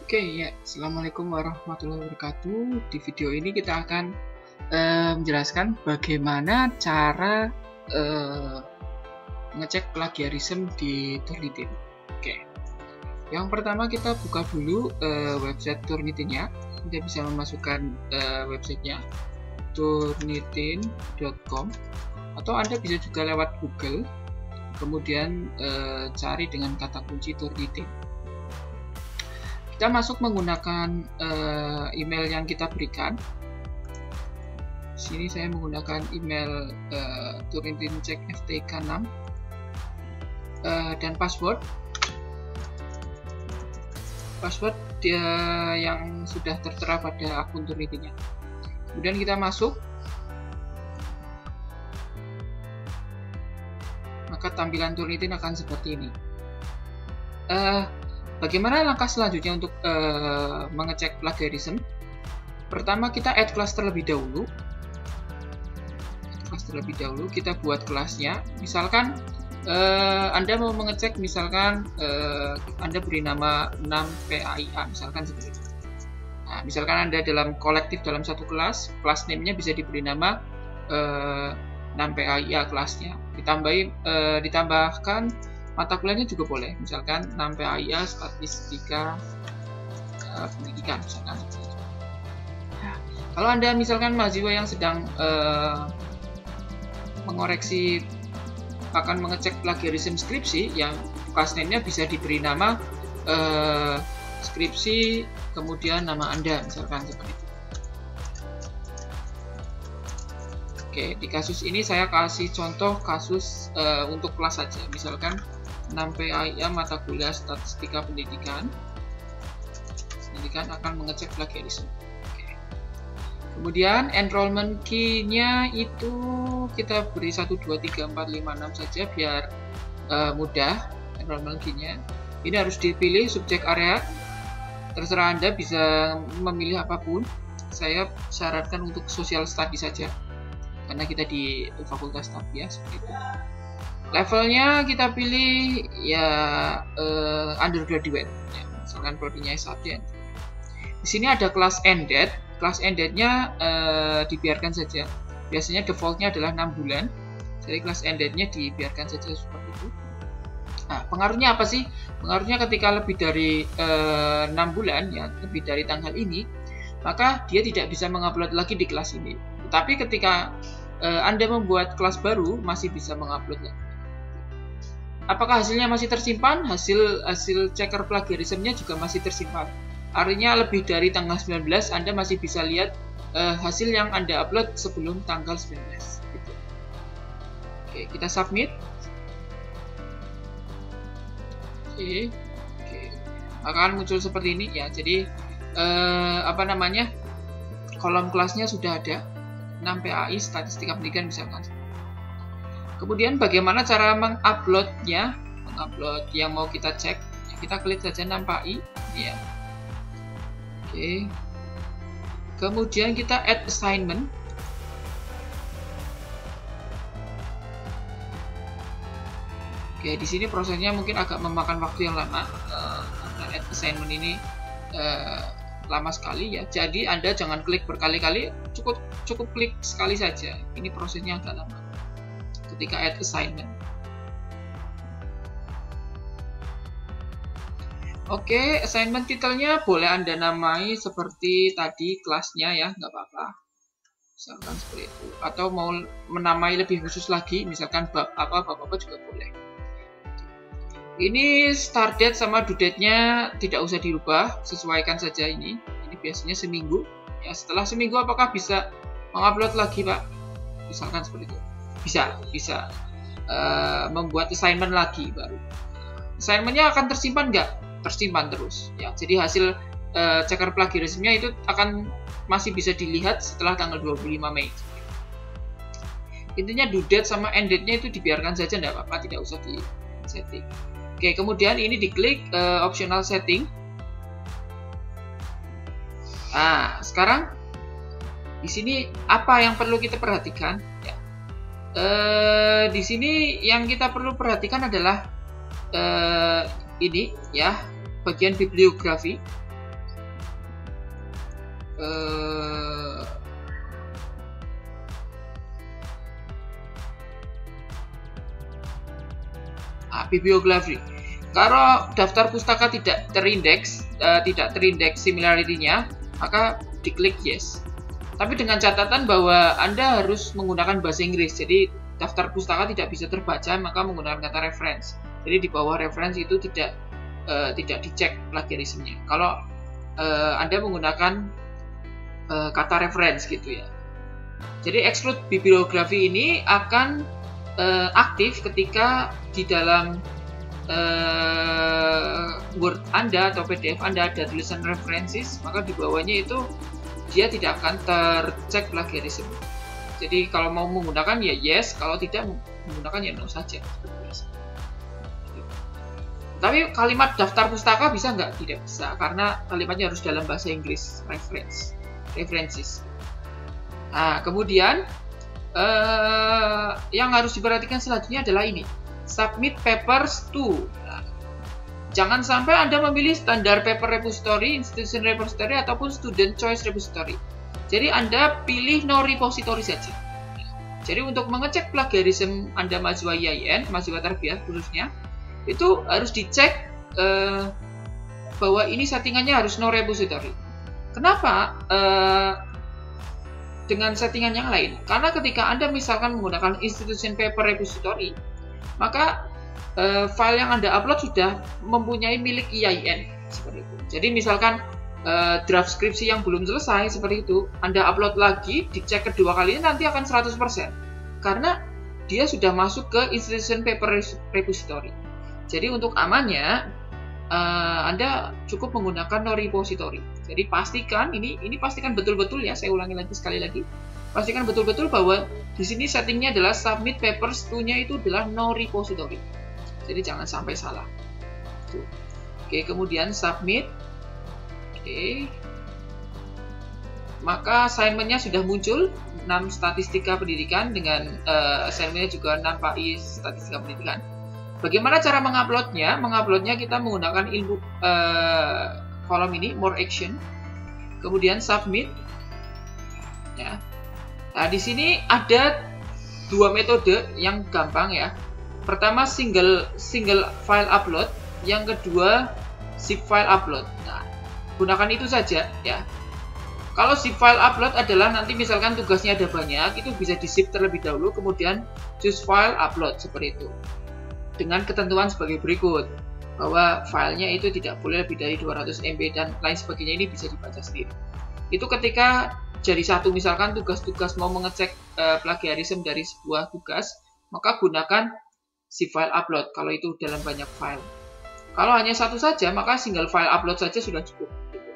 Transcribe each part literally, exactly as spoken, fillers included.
Oke ya, Assalamualaikum warahmatullahi wabarakatuh. Di video ini kita akan uh, menjelaskan bagaimana cara uh, ngecek plagiarisme di Turnitin. Oke, yang pertama kita buka dulu uh, website Turnitinnya. Kita bisa memasukkan uh, websitenya turnitin dot com atau Anda bisa juga lewat Google, kemudian uh, cari dengan kata kunci Turnitin. Kita masuk menggunakan uh, email yang kita berikan. Di sini saya menggunakan email uh, Turnitin Cek F T K enam uh, dan password. Password dia yang sudah tertera pada akun Turnitinnya. Kemudian kita masuk. Maka tampilan Turnitin akan seperti ini. Uh, Bagaimana langkah selanjutnya untuk uh, mengecek plagiarisme? Pertama, kita add kelas terlebih dahulu. Kelas terlebih dahulu, kita buat kelasnya. Misalkan uh, Anda mau mengecek, misalkan uh, Anda beri nama enam P A I A, misalkan seperti itu. Nah, misalkan Anda dalam kolektif dalam satu kelas, kelas name-nya bisa diberi nama uh, enam P A I A kelasnya. Ditambahi, uh, ditambahkan mata kuliahnya juga boleh, misalkan enam P A I A statistika uh, pendidikan misalkan. Nah, kalau Anda misalkan mahasiswa yang sedang uh, mengoreksi akan mengecek plagiarisme skripsi, yang kelas name-nya bisa diberi nama uh, skripsi kemudian nama Anda misalkan seperti itu. Oke, di kasus ini saya kasih contoh kasus uh, untuk kelas saja, misalkan enam P A I A mata kuliah statistika pendidikan. Pendidikan akan mengecek plagiarisme. Oke. Kemudian enrollment key-nya itu kita beri satu dua tiga empat lima enam saja biar uh, mudah enrollment key-nya. Ini harus dipilih subjek area. Terserah Anda bisa memilih apapun. Saya syaratkan untuk social study saja. Karena kita di fakultas tarbiyah seperti itu. Levelnya kita pilih ya uh, undergraduate, ya, misalkan prodinya S satu ya. Di sini ada kelas ended, kelas endednya uh, dibiarkan saja. Biasanya defaultnya adalah enam bulan, jadi kelas endednya dibiarkan saja seperti itu. Nah, pengaruhnya apa sih? Pengaruhnya ketika lebih dari uh, enam bulan, ya lebih dari tanggal ini, maka dia tidak bisa mengupload lagi di kelas ini. Tetapi ketika uh, Anda membuat kelas baru, masih bisa mengupload lagi. Apakah hasilnya masih tersimpan? Hasil hasil checker plagiarisme-nya juga masih tersimpan. Artinya lebih dari tanggal sembilan belas Anda masih bisa lihat uh, hasil yang Anda upload sebelum tanggal sembilan belas. Gitu. Oke, kita submit. Oke, oke. Akan muncul seperti ini ya. Jadi uh, apa namanya? Kolom kelasnya sudah ada. enam P A I statistika pendidikan misalkan. Kemudian bagaimana cara menguploadnya, mengupload yang mau kita cek, ya, kita klik saja enam P A I, ya. Oke. Kemudian kita add assignment. Oke, di sini prosesnya mungkin agak memakan waktu yang lama. Uh, add assignment ini uh, lama sekali ya. Jadi Anda jangan klik berkali-kali, cukup cukup klik sekali saja. Ini prosesnya agak lama ketika add assignment. Oke, assignment titelnya boleh Anda namai seperti tadi kelasnya ya, nggak apa-apa. Misalkan seperti itu. Atau mau menamai lebih khusus lagi, misalkan bab apa, bab apa juga boleh. Ini start date sama due date-nya tidak usah dirubah, sesuaikan saja ini. Ini biasanya seminggu. Ya, setelah seminggu apakah bisa mengupload lagi, Pak? Misalkan seperti itu. Bisa, bisa uh, membuat assignment lagi baru. Assignment-nya akan tersimpan nggak? Tersimpan terus. Ya, jadi hasil uh, checker plagiarisme-nya itu akan masih bisa dilihat setelah tanggal dua puluh lima Mei. Intinya due date sama end date-nya itu dibiarkan saja, nggak apa-apa, tidak usah di setting. Oke, kemudian ini diklik uh, optional setting. Nah, sekarang di sini apa yang perlu kita perhatikan? Ya. Uh, di sini yang kita perlu perhatikan adalah uh, ini ya, bagian bibliografi. uh, ah, bibliografi. Kalau daftar pustaka tidak terindeks, uh, tidak terindeks similarity-nya, maka diklik yes. Tapi dengan catatan bahwa Anda harus menggunakan bahasa Inggris. Jadi daftar pustaka tidak bisa terbaca, maka menggunakan kata reference. Jadi di bawah reference itu tidak uh, tidak dicek plagiarismenya. Kalau uh, Anda menggunakan uh, kata reference gitu ya. Jadi exclude bibliografi ini akan uh, aktif ketika di dalam uh, Word Anda atau P D F Anda ada tulisan references, maka di bawahnya itu dia tidak akan tercek plagiarisme. Jadi kalau mau menggunakan ya yes, kalau tidak menggunakan ya no saja. Tapi kalimat daftar pustaka bisa nggak? Tidak bisa, karena kalimatnya harus dalam bahasa Inggris, reference, references. Nah, kemudian eh, yang harus diperhatikan selanjutnya adalah ini, submit papers to. Nah, jangan sampai Anda memilih standar paper repository, institution repository, ataupun student choice repository. Jadi Anda pilih no repository saja. Jadi untuk mengecek plagiarisme Anda mahasiswa I A I N, mahasiswa tarbiyah khususnya, itu harus dicek eh, bahwa ini settingannya harus no repository. Kenapa eh, dengan settingan yang lain? Karena ketika Anda misalkan menggunakan institution paper repository, maka Uh, file yang Anda upload sudah mempunyai milik I A I N seperti itu. Jadi misalkan uh, draft skripsi yang belum selesai seperti itu, Anda upload lagi, dicek kedua kalinya nanti akan seratus persen karena dia sudah masuk ke institution paper repository. Jadi untuk amannya uh, Anda cukup menggunakan no repository. Jadi pastikan ini ini pastikan betul-betul ya, saya ulangi lagi sekali lagi. Pastikan betul-betul bahwa di sini settingnya adalah submit papers to-nya itu adalah no repository. Jadi jangan sampai salah. Tuh. Oke, kemudian submit. Oke. Maka assignment-nya sudah muncul, enam statistika pendidikan dengan uh, assignment-nya juga enam P A I statistika pendidikan. Bagaimana cara menguploadnya? Menguploadnya kita menggunakan ilmu uh, kolom ini, more action. Kemudian submit. Ya. Nah, di sini ada dua metode yang gampang ya. Pertama single single file upload, yang kedua zip file upload. Nah, gunakan itu saja ya. Kalau zip file upload adalah nanti misalkan tugasnya ada banyak, itu bisa di zip terlebih dahulu, kemudian choose file upload seperti itu. Dengan ketentuan sebagai berikut, bahwa filenya itu tidak boleh lebih dari dua ratus M B dan lain sebagainya, ini bisa dibaca sendiri. Itu ketika jadi satu misalkan tugas-tugas mau mengecek uh, plagiarisme dari sebuah tugas, maka gunakan zip file upload kalau itu dalam banyak file. Kalau hanya satu saja, maka single file upload saja sudah cukup.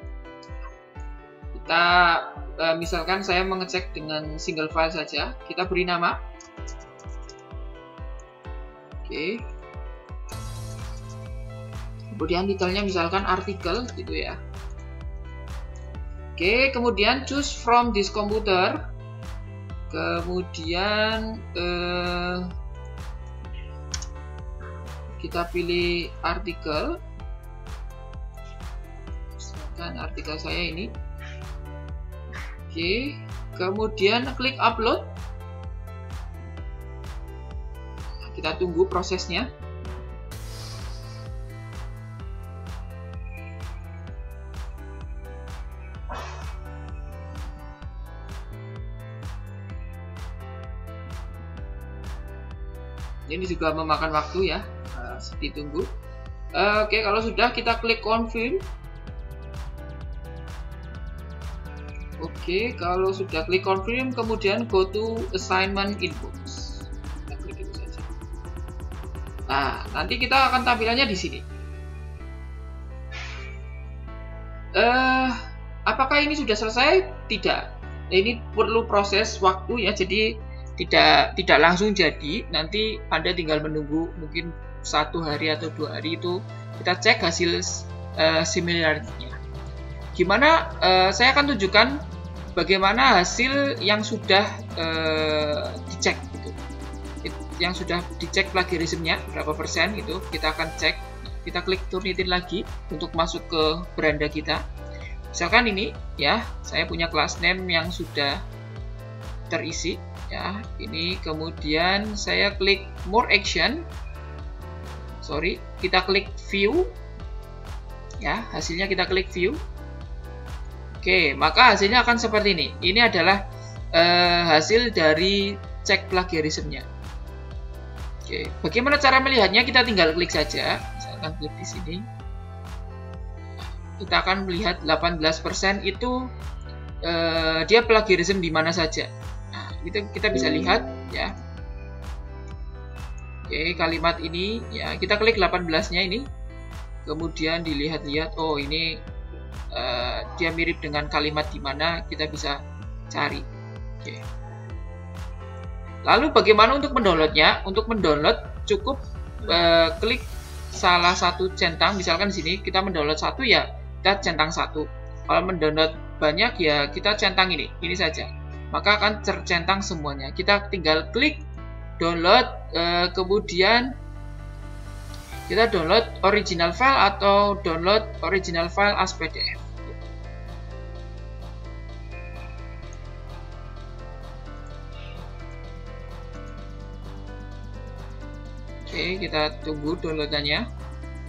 Kita uh, misalkan saya mengecek dengan single file saja, kita beri nama. Oke. Kemudian detailnya misalkan artikel gitu ya. Oke, kemudian choose from this computer. Kemudian eh, kita pilih artikel. Misalkan artikel saya ini. Oke, kemudian klik upload. Kita tunggu prosesnya. Ini juga memakan waktu ya, uh, ditunggu. Uh, Oke, okay, kalau sudah kita klik confirm. Oke, okay, kalau sudah klik confirm, kemudian go to assignment inbox. Kita klik itu saja. Nah, nanti kita akan tampilannya di sini. Uh, apakah ini sudah selesai? Tidak. Ini perlu proses waktu ya, jadi tidak tidak langsung jadi. Nanti Anda tinggal menunggu mungkin satu hari atau dua hari, itu kita cek hasil uh, similarity-nya. Gimana? Uh, saya akan tunjukkan bagaimana hasil yang sudah uh, dicek gitu. It, yang sudah dicek plagiarismenya berapa persen itu kita akan cek. Kita klik Turnitin lagi untuk masuk ke beranda kita. Misalkan ini ya, saya punya class name yang sudah terisi ya. Ini kemudian saya klik more action. Sorry, kita klik view. Ya, hasilnya kita klik view. Oke, maka hasilnya akan seperti ini. Ini adalah uh, hasil dari cek plagiarismenya. Oke, bagaimana cara melihatnya? Kita tinggal klik saja. Misalkan klik di sini. Kita akan melihat delapan belas persen itu uh, dia plagiarisme di mana saja. Nah, itu kita bisa lihat ya. Oke, kalimat ini ya, kita klik delapan belas-nya ini. Kemudian dilihat-lihat, oh ini uh, dia mirip dengan kalimat di mana, kita bisa cari. Oke. Lalu bagaimana untuk mendownloadnya? Untuk mendownload cukup uh, klik salah satu centang, misalkan di sini kita mendownload satu ya, kita centang satu. Kalau mendownload banyak ya kita centang ini, ini saja. Maka akan tercentang semuanya. Kita tinggal klik download, eh, kemudian kita download original file atau download original file as P D F. Oke, kita tunggu downloadannya.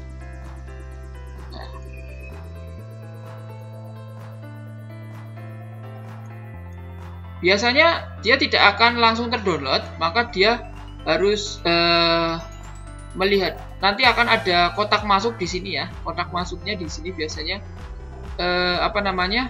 Biasanya dia tidak akan langsung terdownload, maka dia harus uh, melihat. Nanti akan ada kotak masuk di sini ya. Kotak masuknya di sini biasanya uh, apa namanya?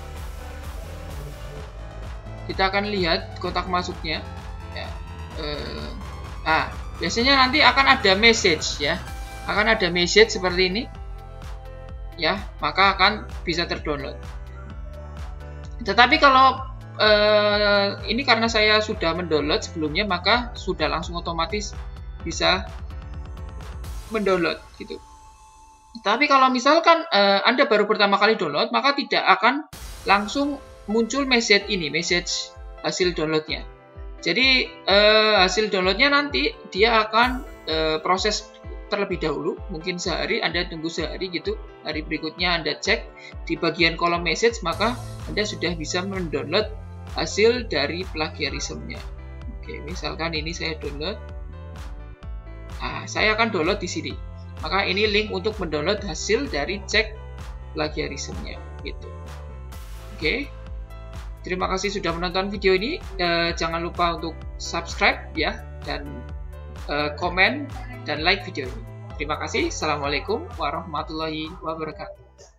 Kita akan lihat kotak masuknya. Ya. Uh, ah, biasanya nanti akan ada message ya. Akan ada message seperti ini. Ya, maka akan bisa terdownload. Tetapi kalau Uh, ini karena saya sudah mendownload sebelumnya, maka sudah langsung otomatis bisa mendownload gitu. Tapi kalau misalkan uh, Anda baru pertama kali download, maka tidak akan langsung muncul message ini, message hasil downloadnya. Jadi uh, hasil downloadnya nanti dia akan uh, proses terlebih dahulu, mungkin sehari, Anda tunggu sehari gitu. Hari berikutnya Anda cek di bagian kolom message, maka Anda sudah bisa mendownload hasil dari plagiarismenya. Oke, misalkan ini saya download. Nah, saya akan download di sini. Maka ini link untuk mendownload hasil dari cek plagiarismenya gitu. Oke. Terima kasih sudah menonton video ini. Eh, jangan lupa untuk subscribe ya, dan eh, komen dan like video ini. Terima kasih. Assalamualaikum warahmatullahi wabarakatuh.